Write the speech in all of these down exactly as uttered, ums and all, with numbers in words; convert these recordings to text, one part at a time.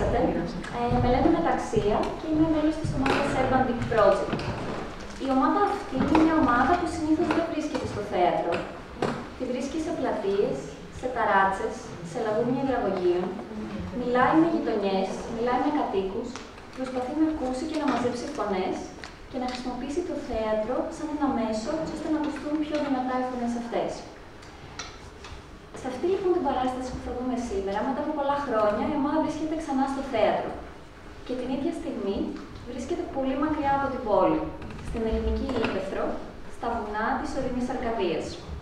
καλωσορίσατε. Ε, με λένε Μεταξία και είμαι μέλος της ομάδας Urban Deep Project. Η ομάδα αυτή είναι μια ομάδα που συνήθως δεν βρίσκεται στο θέατρο. Τη βρίσκει σε πλατείες, σε ταράτσες, σε λαγούμια υδραγωγείων. Μιλάει με γειτονιές, μιλάει με κατοίκους, προσπαθεί να ακούσει και να μαζέψει φωνές και να χρησιμοποιήσει το θέατρο σαν ένα μέσο ώστε να ακουστούν πιο δυνατά οι φωνές αυτές. Σε αυτή λοιπόν την παράσταση που θα δούμε σήμερα, μετά από πολλά χρόνια, η ομάδα βρίσκεται ξανά στο θέατρο. Και την ίδια στιγμή βρίσκεται πολύ μακριά από την πόλη, στην ελληνική ύπαιθρο, στα βουνά της ορεινής Αρκαδίας.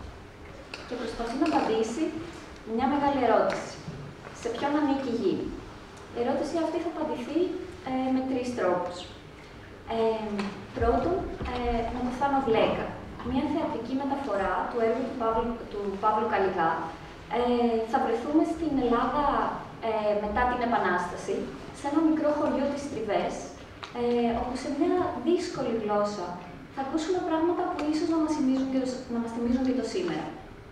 Και προσπαθεί να απαντήσει μια μεγάλη ερώτηση. Σε ποιον ανήκει η γη? Η ερώτηση αυτή θα απαντηθεί ε, με τρεις τρόπους. Ε, πρώτον, ε, με το Θάνο Βλέκα, μια θεατρική μεταφορά του έργου του Παύλου, του Παύλου Καλιγά. Ε, θα βρεθούμε στην Ελλάδα ε, μετά την Επανάσταση, σε ένα μικρό χωριό της Τριβές, ε, όπου σε μια δύσκολη γλώσσα θα ακούσουμε πράγματα που ίσως να μας θυμίζουν και το, να μας θυμίζουν και το σήμερα.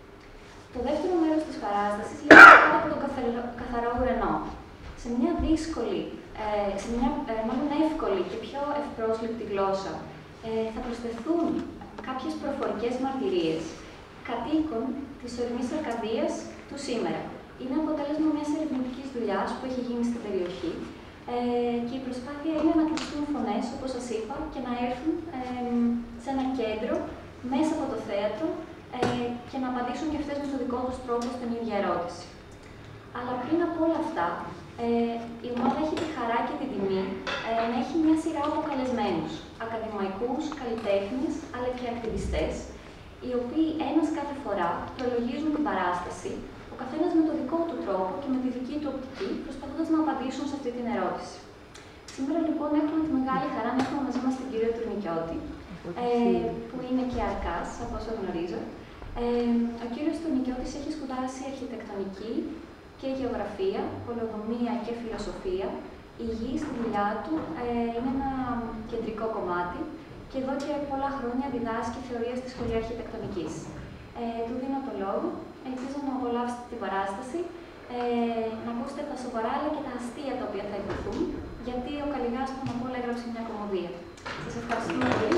Το δεύτερο μέρος της παράστασης λέγεται κάτω από τον καθαρό ουρανό. Σε μια δύσκολη, ε, σε μια ε, μάλλον εύκολη και πιο ευπρόσληπτη γλώσσα ε, θα προσθεθούν κάποιες προφορικές μαρτυρίες κατοίκων της ορεινής Αρκαδίας του σήμερα. Είναι αποτέλεσμα μιας ερευνητικής δουλειάς που έχει γίνει στην περιοχή ε, και η προσπάθεια είναι να κλειστούν φωνές, όπως σας είπα, και να έρθουν ε, σε ένα κέντρο μέσα από το θέατρο ε, και να απαντήσουν και αυτές με τον δικό τους τρόπο στην ίδια ερώτηση. Αλλά πριν από όλα αυτά, ε, η ομάδα έχει τη χαρά και τη τιμή ε, να έχει μια σειρά από καλεσμένους, ακαδημαϊκούς, καλλιτέχνες, αλλά και ακτιβιστές, οι οποίοι ένας κάθε φορά προλογίζουν την παράσταση, ο καθένας με τον δικό του τρόπο και με τη δική του οπτική, προσπαθώντας να απαντήσουν σε αυτή την ερώτηση. Σήμερα λοιπόν έχουμε τη μεγάλη χαρά να έχουμε μαζί μας τον κύριο Τουρνικιώτη, ε, που είναι και αρκάς, από όσο γνωρίζω. Ε, ο κύριος Τουρνικιώτης έχει σπουδάσει αρχιτεκτονική και γεωγραφία, πολεοδομία και φιλοσοφία. Η γη στη δουλειά του ε, είναι ένα κεντρικό κομμάτι και εδώ και πολλά χρόνια διδάσκει θεωρία στη Σχολή Αρχιτεκτονικής. Ε, του δίνω το λόγο. Ελπίζω να απολαύσετε την παράσταση, ε, να ακούσετε τα σοβαρά αλλά και τα αστεία τα οποία θα υποθούν, γιατί ο Καλιγάς πάνω απ' όλα έγραψε μια κομμωδία. Σας ευχαριστούμε πολύ.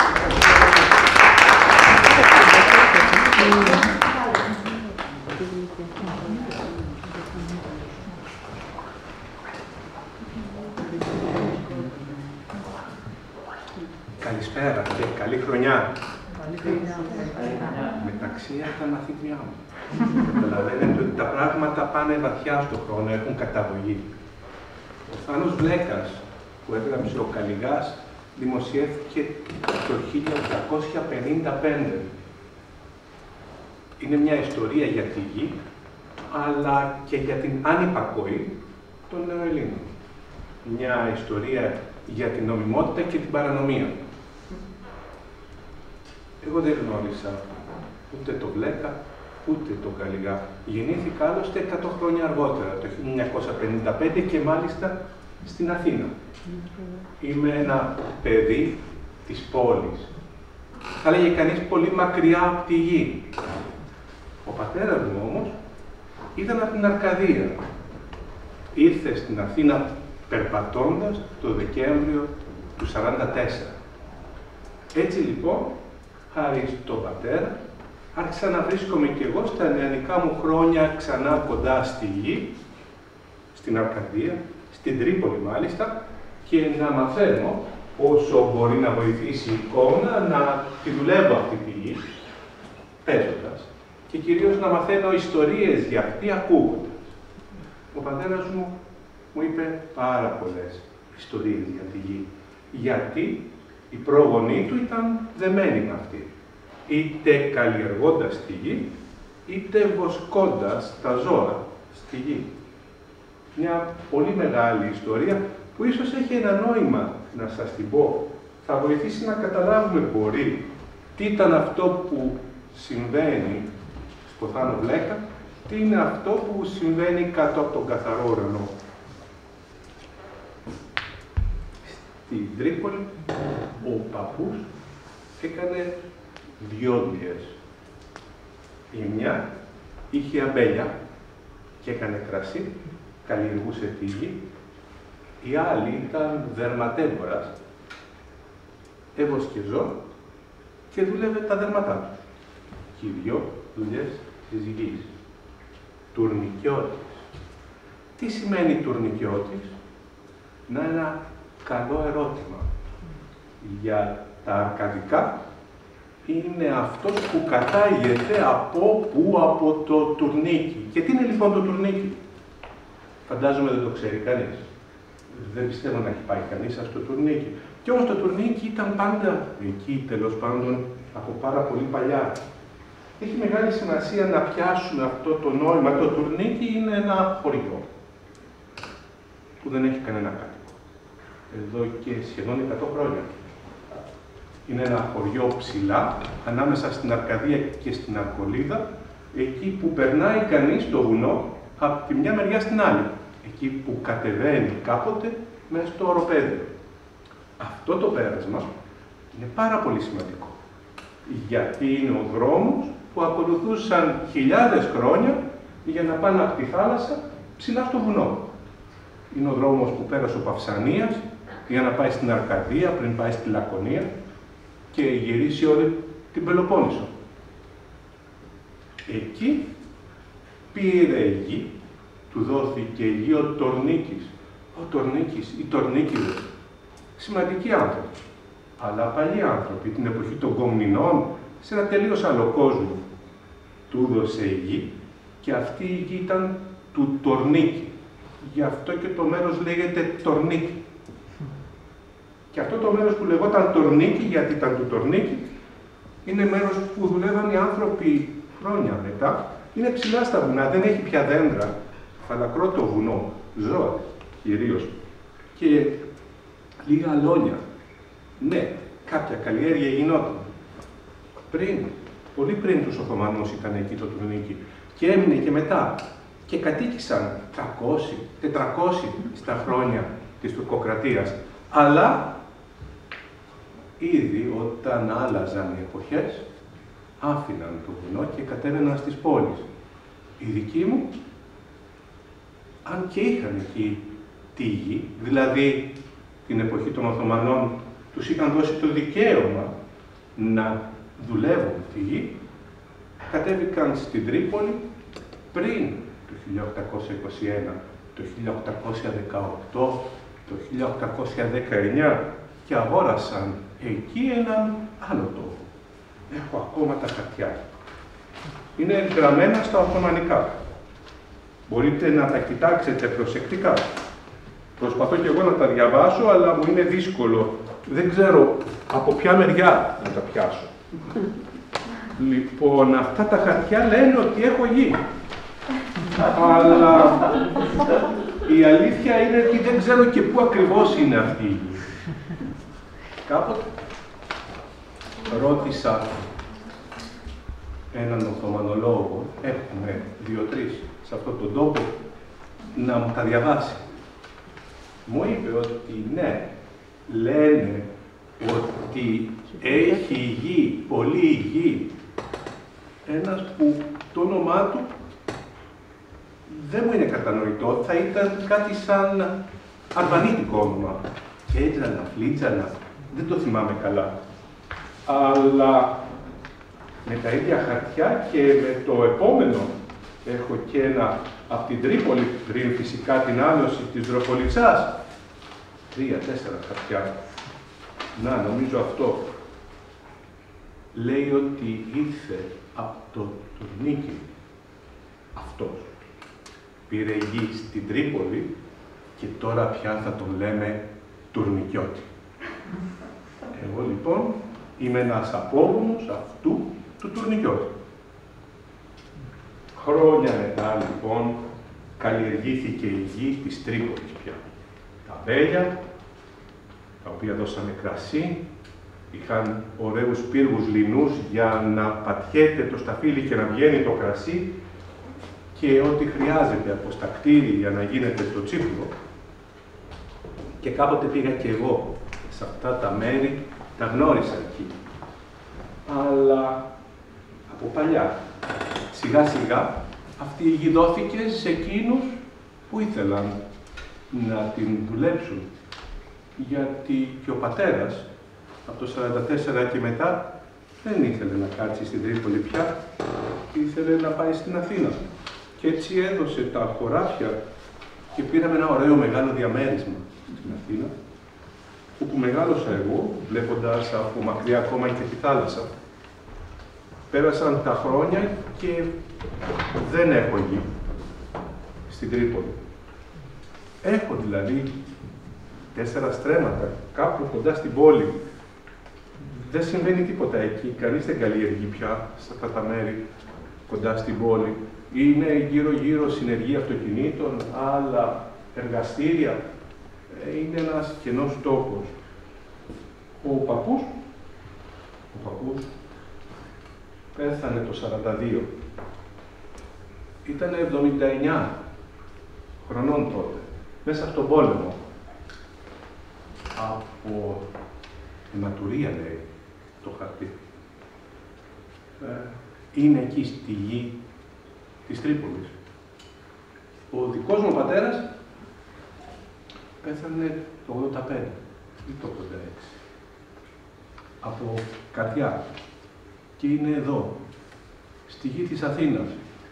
Καλησπέρα και καλή χρονιά. Μεταξία τα μαθήτριά μου. Καταλαβαίνετε ότι τα πράγματα πάνε βαθιά στον χρόνο, έχουν καταγωγή. Ο Θάνος Βλέκας, που έγραψε ο Καλιγάς, δημοσιεύθηκε το χίλια οκτακόσια πενήντα πέντε. Είναι μια ιστορία για τη γη, αλλά και για την ανυπακοή των νεοελλήνων. Μια ιστορία για την νομιμότητα και την παρανομία. Εγώ δεν γνώρισα ούτε τον Βλέκα, ούτε τον Καλιγά. Γεννήθηκα άλλωστε εκατό χρόνια αργότερα, το χίλια εννιακόσια πενήντα πέντε και μάλιστα στην Αθήνα. Είμαι ένα παιδί της πόλης. Θα λέγε κανείς πολύ μακριά από τη γη. Ο πατέρας μου όμως ήταν από την Αρκαδία. Ήρθε στην Αθήνα περπατώντας το Δεκέμβριο του σαράντα τέσσερα. Έτσι λοιπόν, χάρη στον πατέρα, άρχισα να βρίσκομαι κι εγώ στα νεανικά μου χρόνια ξανά κοντά στη γη, στην Αρκαδία, στην Τρίπολη μάλιστα, και να μαθαίνω όσο μπορεί να βοηθήσει η εικόνα να τη δουλεύω αυτή τη γη, παίζοντας, και κυρίως να μαθαίνω ιστορίες για αυτή ακούγοντας. Ο πατέρας μου μου είπε πάρα πολλές ιστορίες για τη γη, γιατί οι πρόγονοί του ήταν δεμένοι με αυτή. Είτε καλλιεργώντας τη γη, είτε βοσκώντας τα ζώα στη γη. Μια πολύ μεγάλη ιστορία που ίσως έχει ένα νόημα να σας την πω. Θα βοηθήσει να καταλάβουμε μπορεί τι ήταν αυτό που συμβαίνει στο Θάνο Βλέκα, τι είναι αυτό που συμβαίνει κάτω από τον καθαρό ουρανό. Στην Τρίπολη, ο παππούς έκανε δυο δουλειές. Η μια είχε αμπέλια και έκανε κρασί, καλλιεργούσε τη γη, Η άλλη ήταν δερματέμπορας, έβοσκε ζώα και δούλευε τα δέρματά του. Και οι δυο δουλειές της γης. Τουρνικιώτης. Τι σημαίνει τουρνικιώτης? Να είναι ένα καλό ερώτημα. Για τα αρκαδικά είναι αυτός που κατάγεται από πού? Από το τουρνίκι. Και τι είναι λοιπόν το τουρνίκι? Φαντάζομαι δεν το ξέρει κανείς. Δεν πιστεύω να έχει πάει κανείς στο τουρνίκι. Και όμως το τουρνίκι ήταν πάντα εκεί, τέλος πάντων, από πάρα πολύ παλιά. Έχει μεγάλη σημασία να πιάσουμε αυτό το νόημα. Το τουρνίκι είναι ένα χωριό που δεν έχει κανένα κάτοικο. Εδώ και σχεδόν εκατό χρόνια. Είναι ένα χωριό ψηλά, ανάμεσα στην Αρκαδία και στην Αρκολίδα, εκεί που περνάει κανείς το βουνό από τη μια μεριά στην άλλη. Εκεί που κατεβαίνει κάποτε μέσα στο οροπέδιο. Αυτό το πέρασμα είναι πάρα πολύ σημαντικό. Γιατί είναι ο δρόμος που ακολουθούσαν χιλιάδες χρόνια για να πάνε από τη θάλασσα ψηλά στο βουνό. Είναι ο δρόμος που πέρασε ο Παυσανίας για να πάει στην Αρκαδία, πριν πάει στη Λακωνία και γυρίσει όλη την Πελοπόννησο. Εκεί πήρε η γη, του δόθηκε η γη ο Τορνίκης. Ο Τορνίκης, οι Τορνίκηδες, σημαντικοί άνθρωποι, αλλά παλιοί άνθρωποι, την εποχή των Κομνηνών, σε ένα τελείως άλλο κόσμο, του έδωσε η γη και αυτή η γη ήταν του Τορνίκη. Γι' αυτό και το μέρος λέγεται Τορνίκη. Και αυτό το μέρος που λεγόταν Τορνίκη, γιατί ήταν του Τορνίκη, είναι μέρος που δουλεύαν οι άνθρωποι χρόνια μετά. Είναι ψηλά στα βουνά, δεν έχει πια δέντρα, φαλακρό το βουνό, ζώα κυρίως και λίγα αλόνια. Ναι, κάποια καλλιέργεια γινόταν. Πριν, πολύ πριν τους Οθωμανούς ήταν εκεί το Τουρνίκι και έμεινε και μετά. Και κατοίκησαν τριακόσια τετρακόσια στα χρόνια της τουρκοκρατίας. Αλλά ήδη όταν άλλαζαν οι εποχές, άφηναν το βουνό και κατέβαιναν στις πόλεις. Οι δικοί μου, αν και είχαν εκεί τη γη, δηλαδή την εποχή των Οθωμανών, τους είχαν δώσει το δικαίωμα να δουλεύουν τη γη, κατέβηκαν στην Τρίπολη πριν το χίλια οκτακόσια είκοσι ένα, το χίλια οκτακόσια δεκαοκτώ, το χίλια οκτακόσια δεκαεννιά και αγόρασαν εκεί έναν άλλο τόπο. Έχω ακόμα τα χαρτιά. Είναι γραμμένα στα Οθωμανικά. Μπορείτε να τα κοιτάξετε προσεκτικά. Προσπαθώ και εγώ να τα διαβάσω, αλλά μου είναι δύσκολο. Δεν ξέρω από ποια μεριά να τα πιάσω. Λοιπόν, αυτά τα χαρτιά λένε ότι έχω γη. Αλλά η αλήθεια είναι ότι δεν ξέρω και πού ακριβώς είναι αυτή η γη. Κάποτε ρώτησα έναν Οθωμανολόγο, έχουμε δύο-τρεις σε αυτόν τον τόπο, να μου τα διαβάσει. Μου είπε ότι ναι, λένε ότι έχει γη, πολύ γη, ένας που το όνομά του δεν μου είναι κατανοητό, θα ήταν κάτι σαν αρβανίτικο όνομα. Κέτζανα, Φλίτζανα, δεν το θυμάμαι καλά. Αλλά με τα ίδια χαρτιά και με το επόμενο έχω και ένα από την Τρίπολη, πριν φυσικά την άλωση της Δροπολιτσάς. Τρία-τέσσερα χαρτιά. Να, νομίζω αυτό. Λέει ότι ήρθε από το Τουρνίκι. Αυτός. Πήρε γη στην Τρίπολη και τώρα πια θα τον λέμε Τουρνικιώτη. Εγώ λοιπόν είμαι ένας απόγονος αυτού του Τουρνικιώτη. Χρόνια μετά λοιπόν καλλιεργήθηκε η γη της Τρίπολης πια. Τα βέλια, τα οποία δώσανε κρασί, είχαν ωραίους πύργους λινούς για να πατιέται το σταφύλι και να βγαίνει το κρασί και ό,τι χρειάζεται από στα κτίρια για να γίνεται το τσίπλο. Και κάποτε πήγα και εγώ σε αυτά τα μέρη, τα γνώρισα εκεί. Αλλά από παλιά, σιγά σιγά, αυτή η γη δόθηκε σε εκείνους που ήθελαν να την δουλέψουν. Γιατί και ο πατέρας, από το σαράντα τέσσερα και μετά, δεν ήθελε να κάτσει στην Τρίπολη πια, ήθελε να πάει στην Αθήνα. Και έτσι έδωσε τα χωράφια και πήραμε ένα ωραίο μεγάλο διαμέρισμα στην Αθήνα, όπου μεγάλωσα εγώ, βλέποντας από μακριά ακόμα και τη θάλασσα. Πέρασαν τα χρόνια και δεν έχω γη στην Τρίπολη. Έχω δηλαδή τέσσερα στρέμματα, κάπου κοντά στην πόλη. Δεν συμβαίνει τίποτα εκεί, κανείς δεν καλλιεργεί πια σε αυτά τα μέρη κοντά στην πόλη. Είναι γύρω-γύρω συνεργεία αυτοκινήτων, άλλα εργαστήρια. Είναι ένας κενός τόπος. Ο παππούς, ο παππούς πέθανε το σαράντα δύο. Ήταν εβδομήντα εννιά χρονών τότε, μέσα στον πόλεμο. Από αιματουρία, λέει, το χαρτί. Ε, είναι εκεί στη γη της Τρίπολης. Ο δικός μου πατέρας πέθανε το ογδόντα πέντε ή το ογδόντα έξι. Από καρδιά. Και είναι εδώ, στη γη της Αθήνας.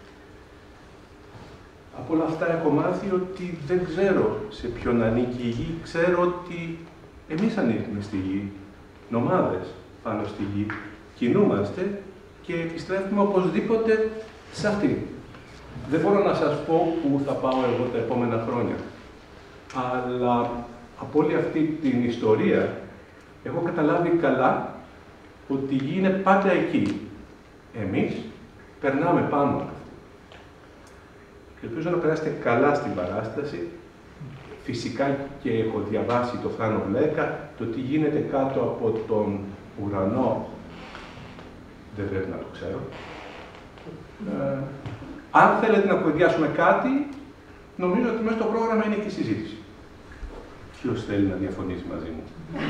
Από όλα αυτά έχω μάθει ότι δεν ξέρω σε ποιον ανήκει η γη. Ξέρω ότι εμείς ανήκουμε στη γη, νομάδες πάνω στη γη. Κινούμαστε και επιστρέφουμε οπωσδήποτε σε αυτή. Δεν μπορώ να σας πω πού θα πάω εγώ τα επόμενα χρόνια. Αλλά από όλη αυτή την ιστορία έχω καταλάβει καλά ότι η γη είναι πάντα εκεί. Εμείς περνάμε πάνω. Ελπίζω να περάσετε καλά στην παράσταση. Φυσικά και έχω διαβάσει το Φράνο Βλέκα, το τι γίνεται κάτω από τον ουρανό. Δεν πρέπει να το ξέρω. Ε, αν θέλετε να κουβεντιάσουμε κάτι, νομίζω ότι μέσα στο πρόγραμμα είναι και η συζήτηση. Ποιος θέλει να διαφωνήσει μαζί μου?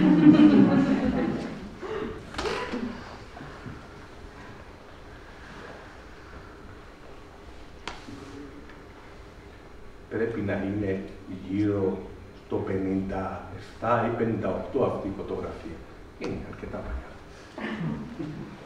Πρέπει να είναι γύρω στο πενήντα επτά ή πενήντα οκτώ αυτή η φωτογραφία. Είναι αρκετά παλιά.